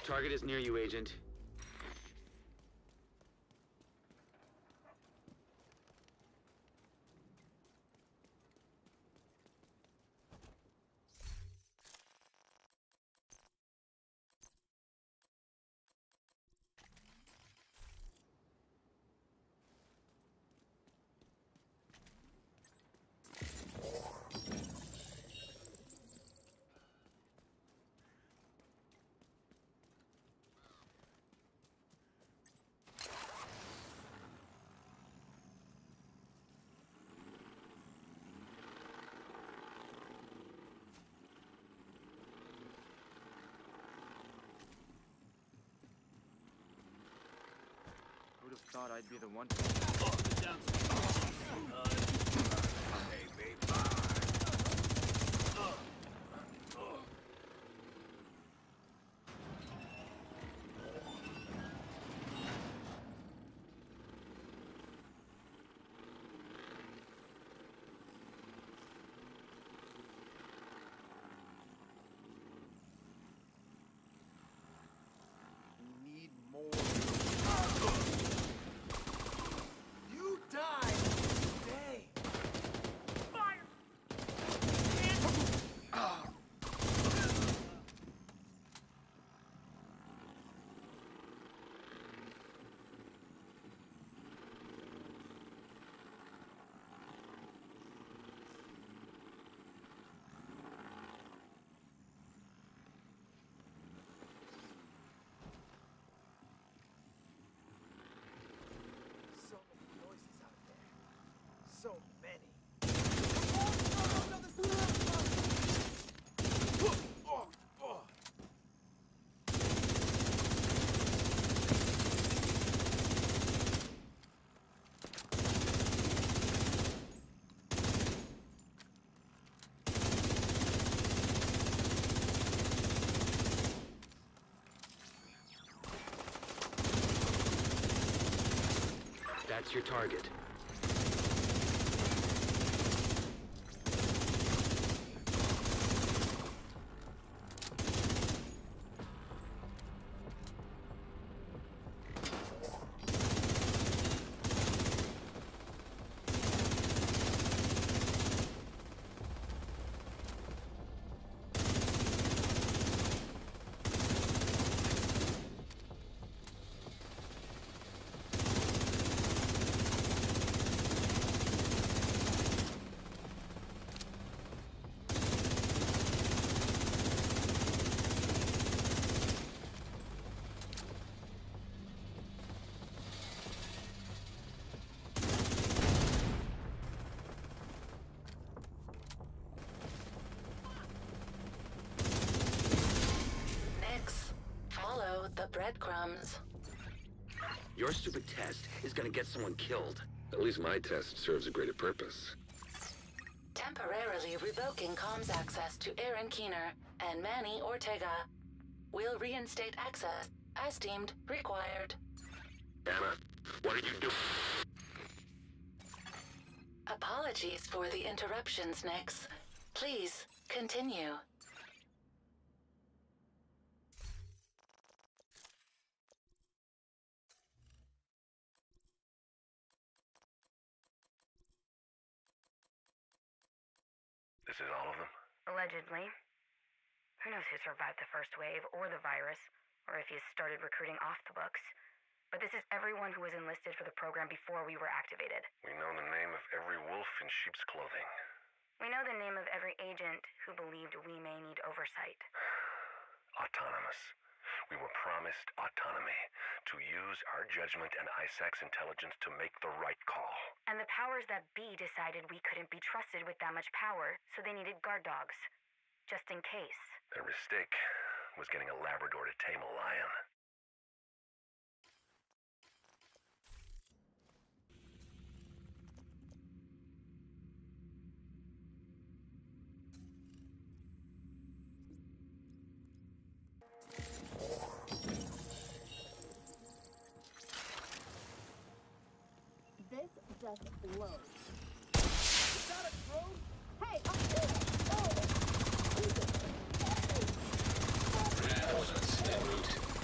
Target is near you, Agent. Thought I'd be the one. We need more. So many. That's your target. The breadcrumbs. Your stupid test is gonna get someone killed. At least my test serves a greater purpose. Temporarily revoking comms access to Aaron Keener and Manny Ortega. Will reinstate access as deemed required. Anna, what are you doing? Apologies for the interruptions, Nix. Please continue. This is all of them? Allegedly. Who knows who survived the first wave or the virus, or if he's started recruiting off the books. But this is everyone who was enlisted for the program before we were activated. We know the name of every wolf in sheep's clothing. We know the name of every agent who believed we may need oversight. Autonomous. We were promised autonomy, to use our judgment and ISAC's intelligence to make the right call. And the powers that be decided we couldn't be trusted with that much power, so they needed guard dogs. Just in case. Their mistake was getting a Labrador to tame a lion. This just blows. Is that a drone? Hey, I'm here! Oh! Jesus! Hey! Reinforcements en route.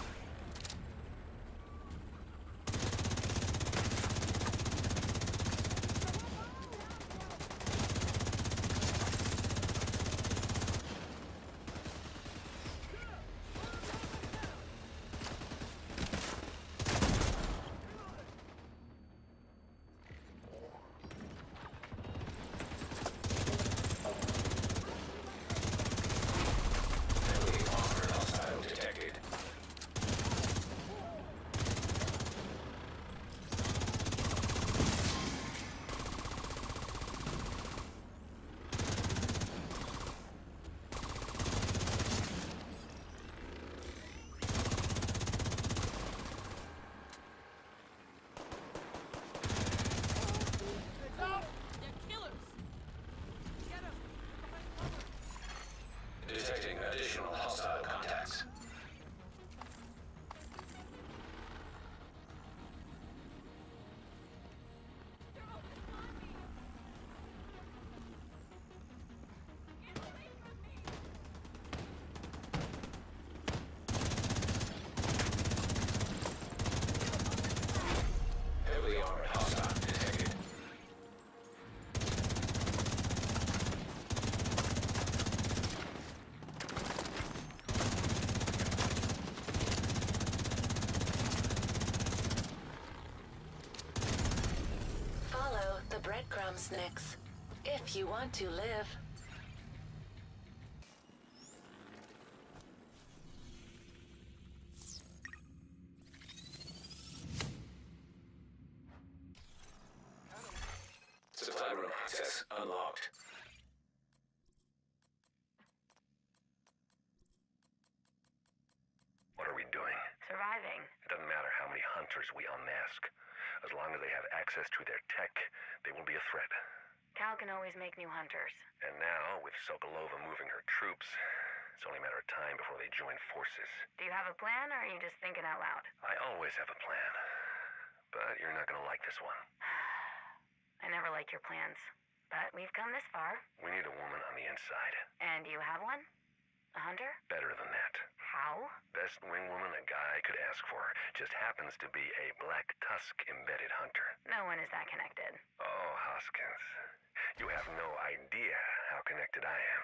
breadcrumbs, Nix. If you want to live. Supply room access unlocked. What are we doing? Surviving. It doesn't matter how many hunters we unmask. As long as they have access to their tech, they will be a threat. Cal can always make new hunters. And now, with Sokolova moving her troops, it's only a matter of time before they join forces. Do you have a plan, or are you just thinking out loud? I always have a plan. But you're not gonna like this one. I never like your plans. But we've come this far. We need a woman on the inside. And you have one? A hunter? Better than that. How? Best wing woman a guy could ask for. Just happens to be a Black Tusk-embedded hunter. No one is that connected. Oh, Hoskins. You have no idea how connected I am.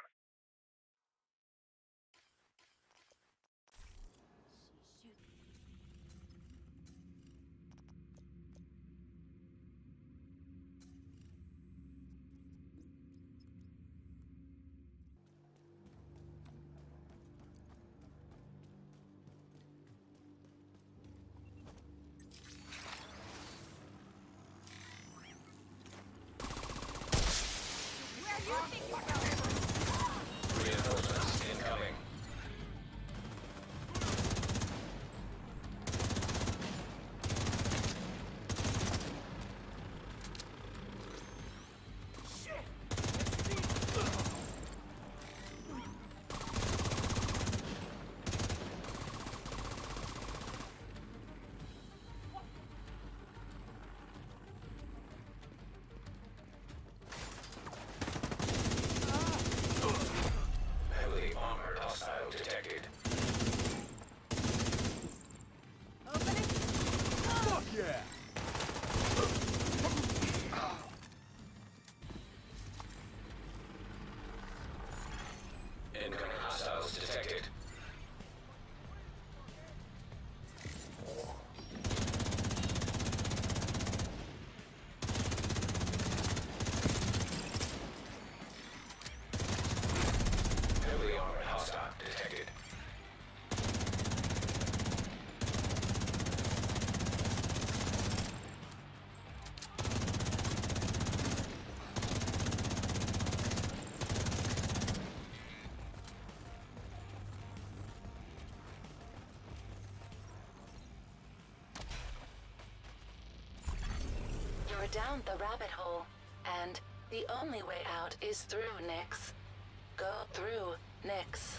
Reinforcements incoming. Heavily armored hostile detected. Fuck yeah! Incoming hostiles detected. Heavily armored hostile detected. You're down the rabbit hole, and the only way out is through, Nix. Go through, Nix.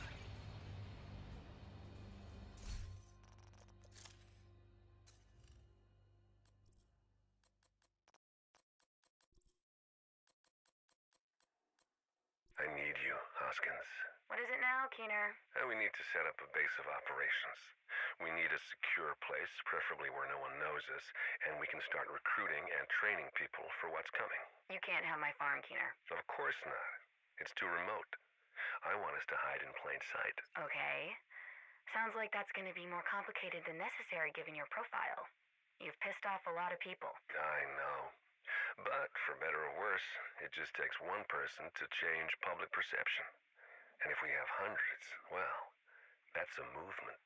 I need you, Hoskins. What is it now, Keener? We need to set up a base of operations. We need a secure place, preferably where no one knows us, and we can start recruiting and training people for what's coming. You can't have my farm, Keener. Of course not. It's too remote. I want us to hide in plain sight. Okay. Sounds like that's going to be more complicated than necessary given your profile. You've pissed off a lot of people. I know. But, for better or worse, it just takes one person to change public perception. And if we have hundreds, well, that's a movement.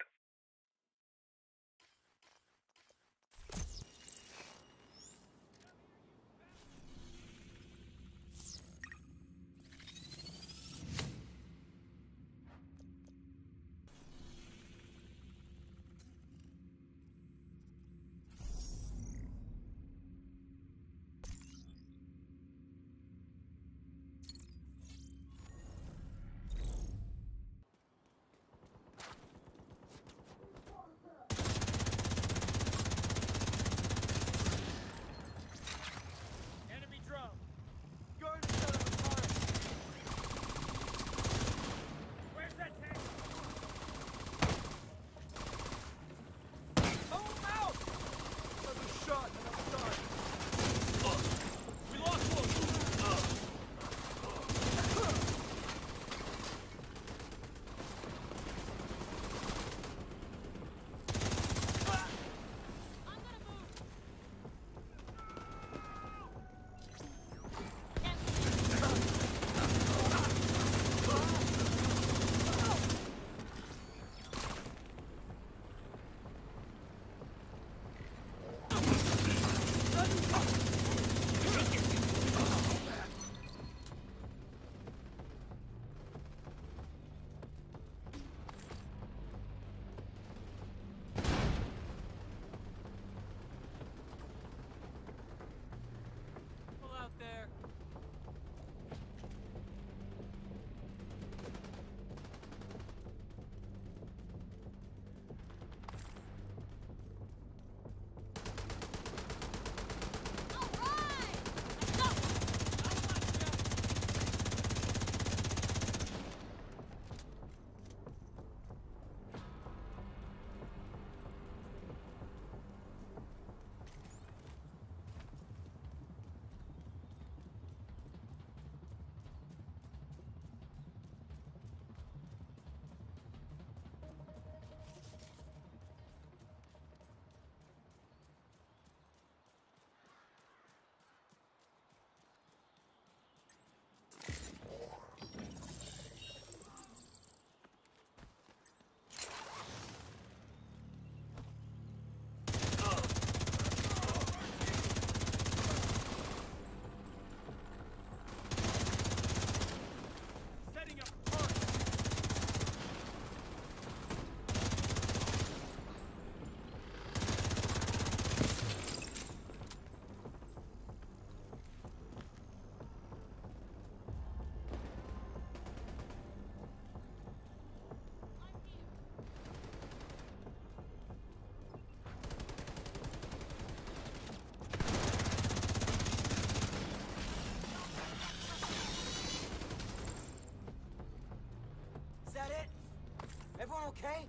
okay?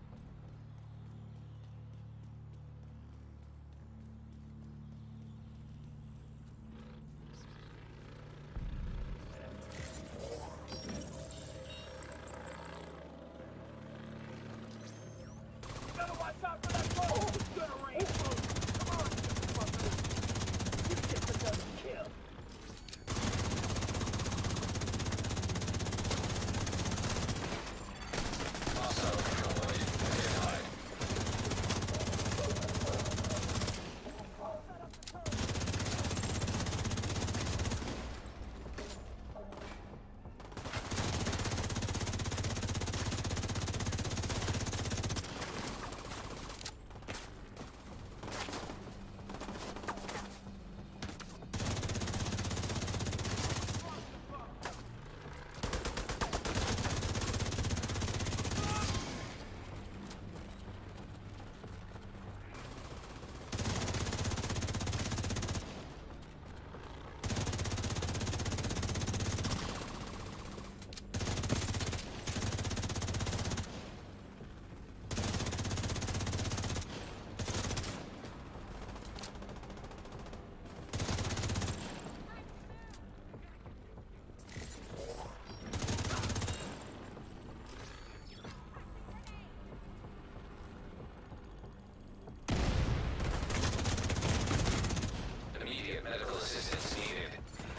Medical assistance needed.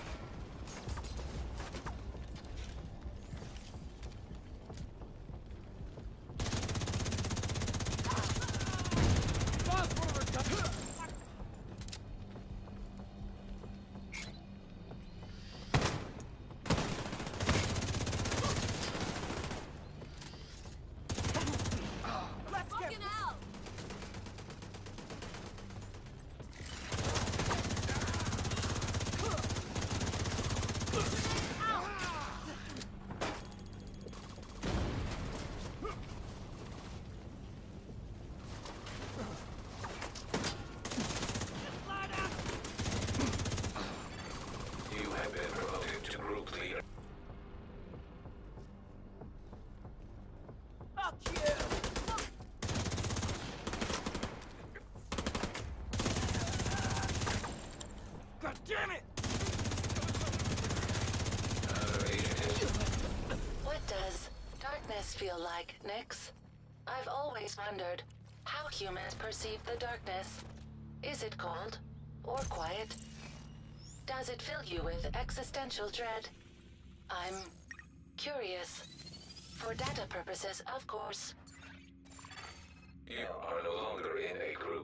What does darkness feel like, Nix? I've always wondered how humans perceive the darkness. Is it cold or quiet? Does it fill you with existential dread? I'm curious. For data purposes, of course. You are no longer in a group.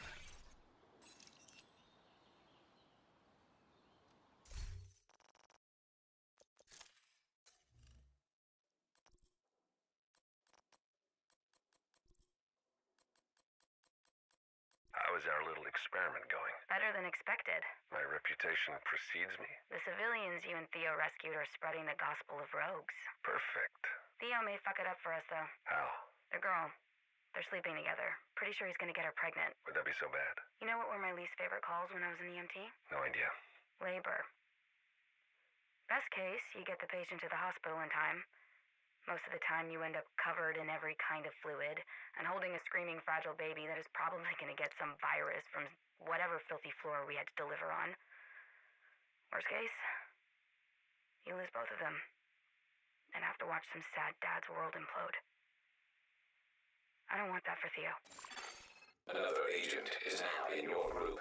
How is our little experiment going? Better than expected. My reputation precedes me? The civilians you and Theo rescued are spreading the gospel of rogues. Perfect. Theo may fuck it up for us, though. How? The girl. They're sleeping together. Pretty sure he's gonna get her pregnant. Would that be so bad? You know what were my least favorite calls when I was in EMT? No idea. Labor. Best case, you get the patient to the hospital in time. Most of the time, you end up covered in every kind of fluid and holding a screaming, fragile baby that is probably going to get some virus from whatever filthy floor we had to deliver on. Worst case, you lose both of them and have to watch some sad dad's world implode. I don't want that for Theo. Another agent is now in your group.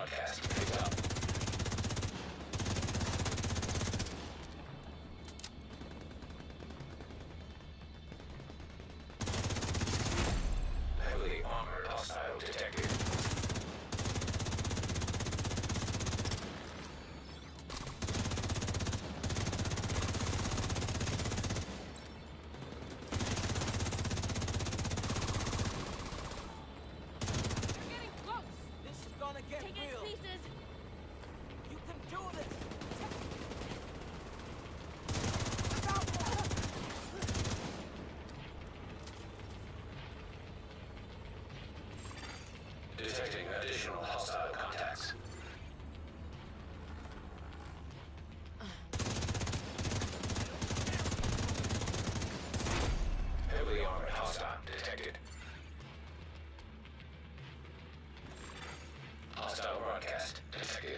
broadcast picked up. Heavily armored hostile detected. Detecting additional hostile contacts. Heavily armored hostile detected. Hostile broadcast detected.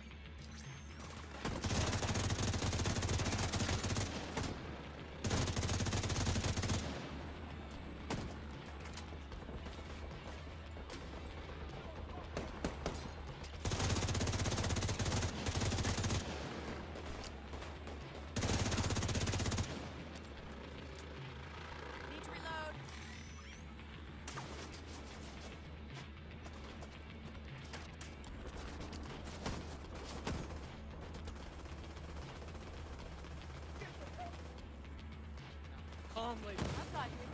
Calmly. I've got you.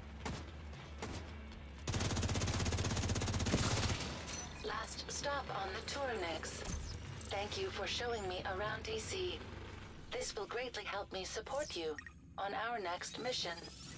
Last stop on the tour, Nix. Thank you for showing me around DC. This will greatly help me support you on our next mission.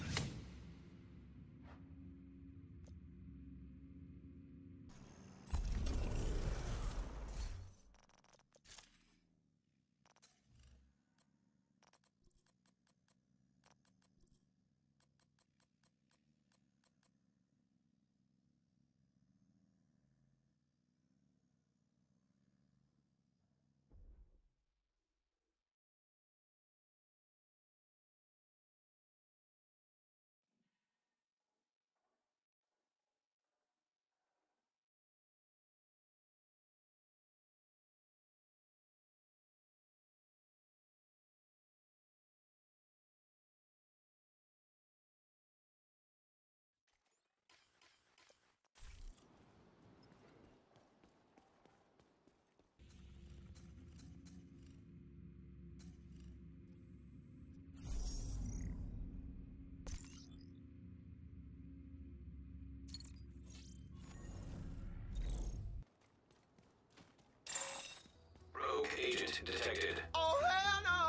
Rogue agent detected. Oh, hell no!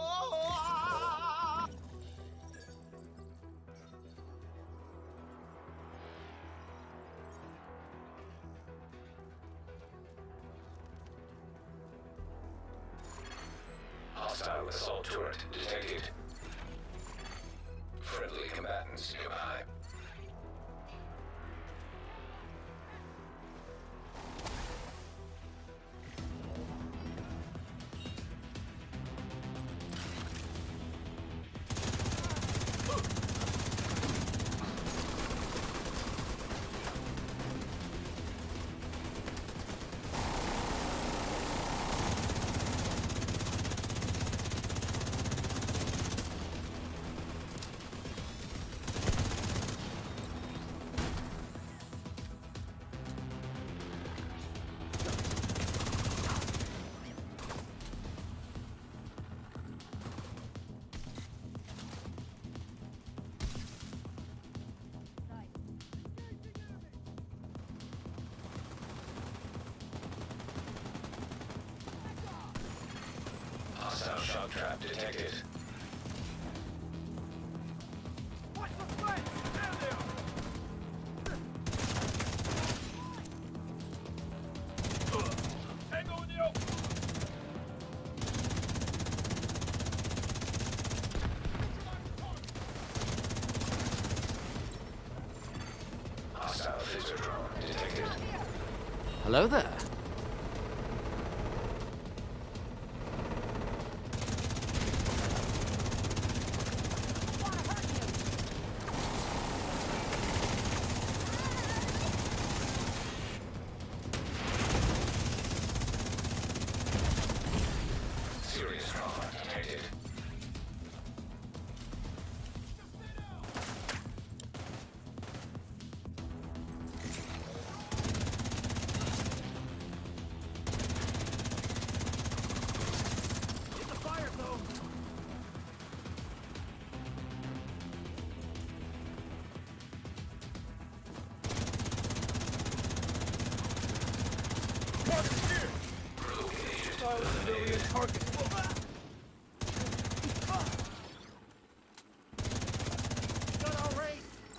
Hostile assault turret detected. Friendly combatants nearby. Hostile shock trap detected. Watch the flanks! There they are! Tango in the open! Hostile phaser drone detected. Hello there. Hostile civilian target. Got our range.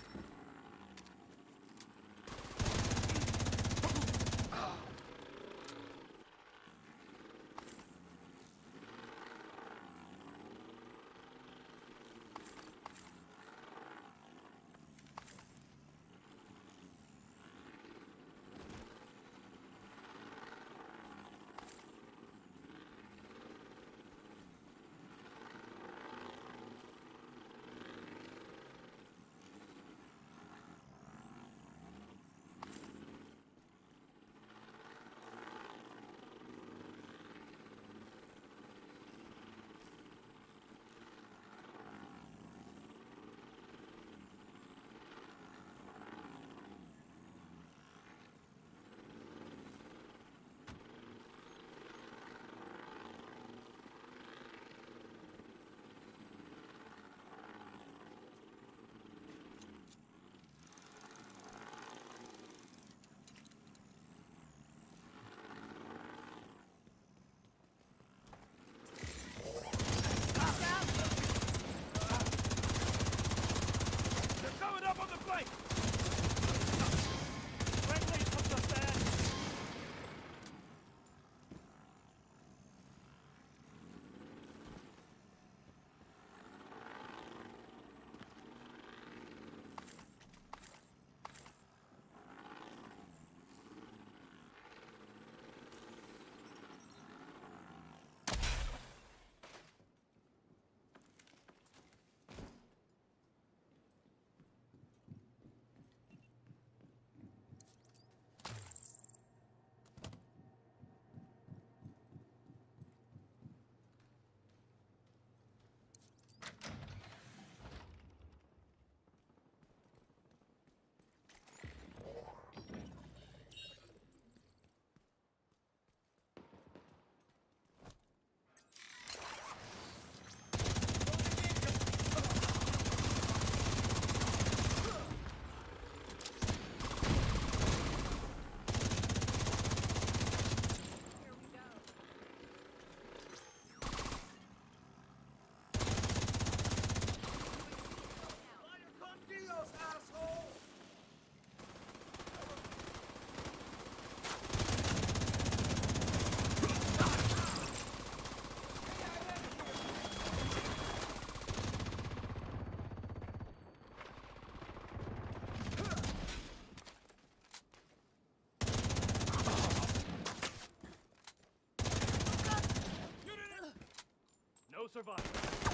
No survivors.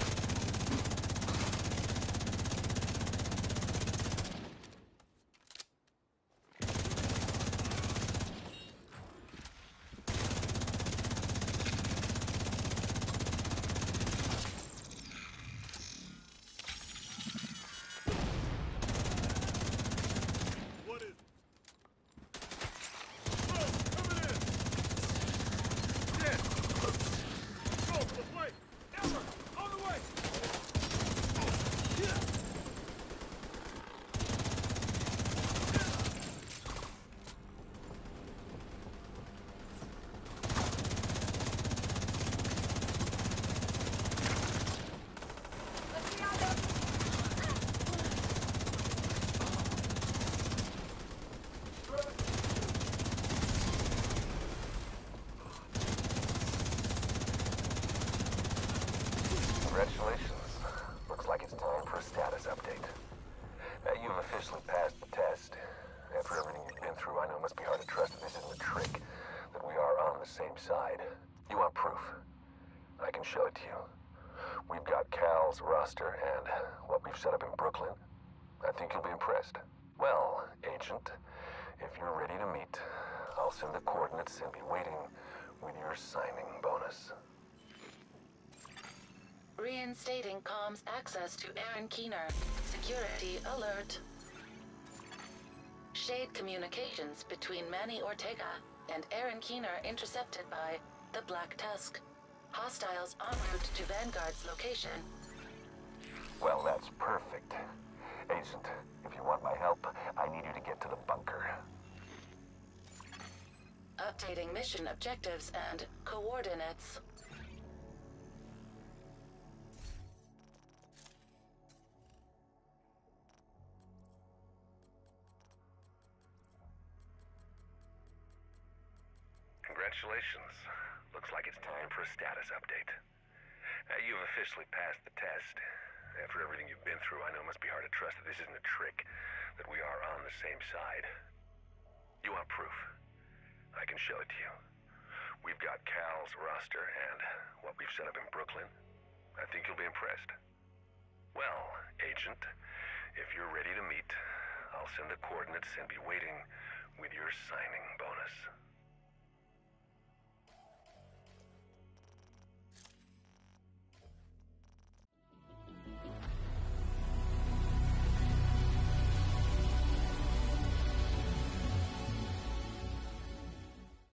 What is it? Bro, coming in! Dead! Go, let's wait! Elmer, on the way! Congratulations. Looks like it's time for a status update. You've officially passed the test. After everything you've been through, I know it must be hard to trust that this isn't a trick, that we are on the same side. You want proof? I can show it to you. We've got Cal's roster and what we've set up in Brooklyn. I think you'll be impressed. Well, Agent, if you're ready to meet, I'll send the coordinates and be waiting with your signing bonus. Reinstating comms access to Aaron Keener. Security alert. Shade communications between Manny Ortega and Aaron Keener intercepted by the Black Tusk. Hostiles en route to Vanguard's location. Well, that's perfect. Agent, if you want my help, I need you to get to the bunker. Updating mission objectives and coordinates. Congratulations. Looks like it's time for a status update. You've officially passed the test. After everything you've been through, I know it must be hard to trust that this isn't a trick, that we are on the same side. You want proof? I can show it to you. We've got Cal's roster and what we've set up in Brooklyn. I think you'll be impressed. Well, Agent, if you're ready to meet, I'll send the coordinates and be waiting with your signing bonus.